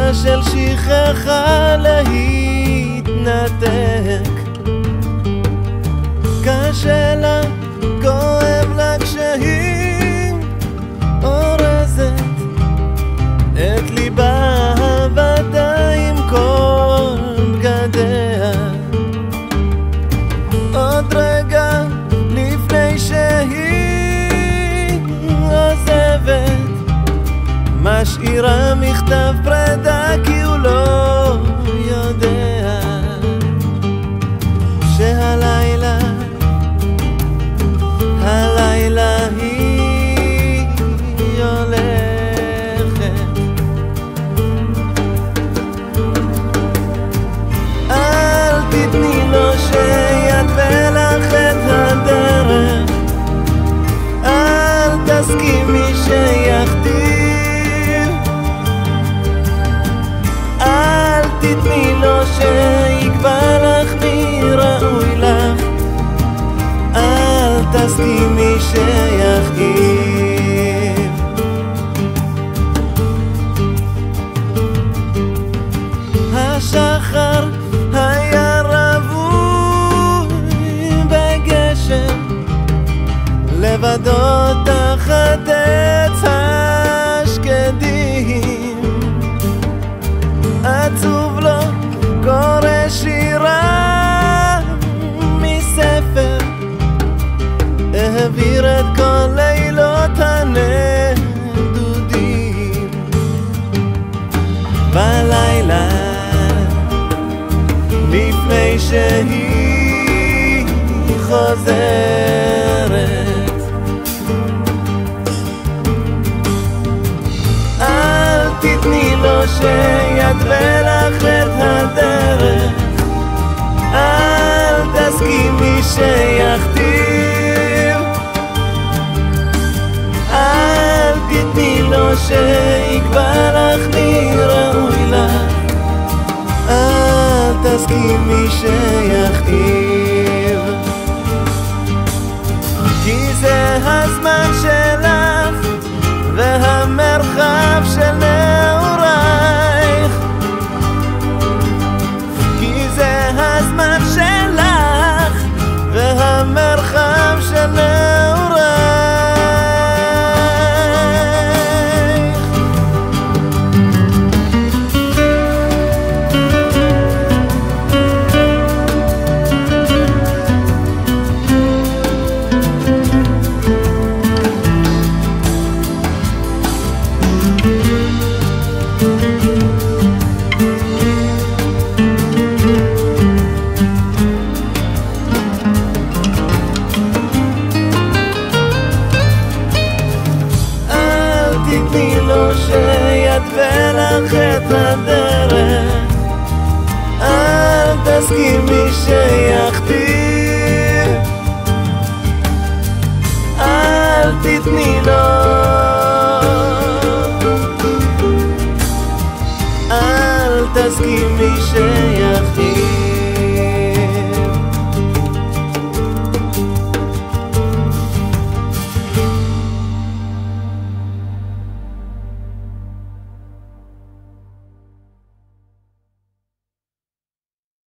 של שכחה להתנתק. קשה לה, כואב לה כשהיא אורזת את ליבה הבדה עם כל בגדיה. עוד רגע לפני שהיא עוזבת, משאירה מכתב פרידה כי הוא לא יודע שהלילה, הלילה היא הולכת. אל תתני לו שיתווה לך את הדרך, אל תסכימי שיכתיב, אל תתני לו שיקבע לך מי ראוי לך, אל תסכימי שיכאיב. השחר היה רווי בגשם, לבדו תחת עץ השקדים. עצוב לו קורא שירה מספר, העביר את כל לילות הנדודים. בלילה לפני שהיא חוזרת, אל תתני לו שיתווה לך את הדרך, אל תסכימי שיכתיב, אל תתני לו שיקבע לך מי ראוי לך, אל תסכימי שיכתיב.